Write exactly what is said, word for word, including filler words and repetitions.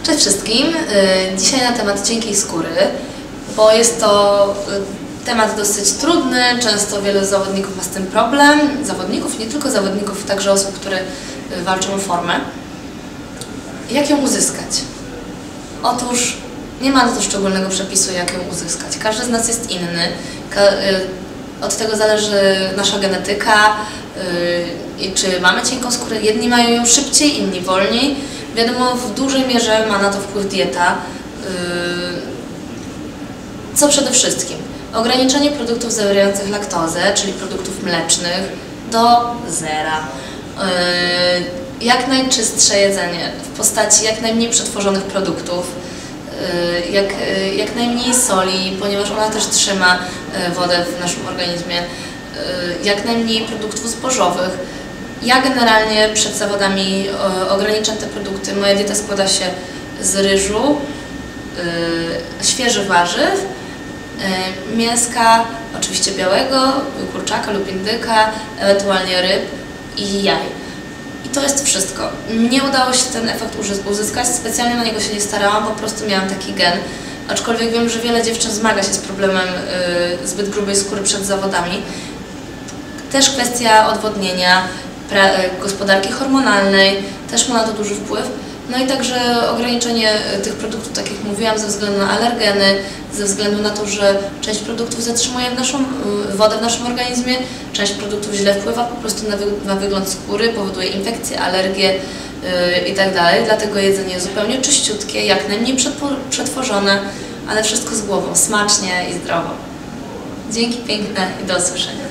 Cześć wszystkim. Dzisiaj na temat cienkiej skóry, bo jest to temat dosyć trudny, często wielu zawodników ma z tym problem. Zawodników, nie tylko zawodników, także osób, które walczą o formę. Jak ją uzyskać? Otóż nie ma na to szczególnego przepisu, jak ją uzyskać. Każdy z nas jest inny. Od tego zależy nasza genetyka i czy mamy cienką skórę. Jedni mają ją szybciej, inni wolniej. Wiadomo, w dużej mierze ma na to wpływ dieta. Co przede wszystkim? Ograniczenie produktów zawierających laktozę, czyli produktów mlecznych, do zera. Jak najczystsze jedzenie w postaci jak najmniej przetworzonych produktów, jak, jak najmniej soli, ponieważ ona też trzyma wodę w naszym organizmie, jak najmniej produktów zbożowych. Ja generalnie przed zawodami ograniczam te produkty. Moja dieta składa się z ryżu, świeżych warzyw, mięska, oczywiście białego, kurczaka lub indyka, ewentualnie ryb i jaj. I to jest wszystko. Nie udało się ten efekt uzyskać, specjalnie na niego się nie starałam, po prostu miałam taki gen. Aczkolwiek wiem, że wiele dziewczyn zmaga się z problemem zbyt grubej skóry przed zawodami. Też kwestia odwodnienia, gospodarki hormonalnej też ma na to duży wpływ. No i także ograniczenie tych produktów, tak jak mówiłam, ze względu na alergeny, ze względu na to, że część produktów zatrzymuje w naszą, wodę w naszym organizmie, część produktów źle wpływa po prostu na, wy, na wygląd skóry, powoduje infekcje, alergie yy, i tak dalej. Dlatego jedzenie jest zupełnie czyściutkie, jak najmniej przetworzone, ale wszystko z głową, smacznie i zdrowo. Dzięki piękne i do usłyszenia.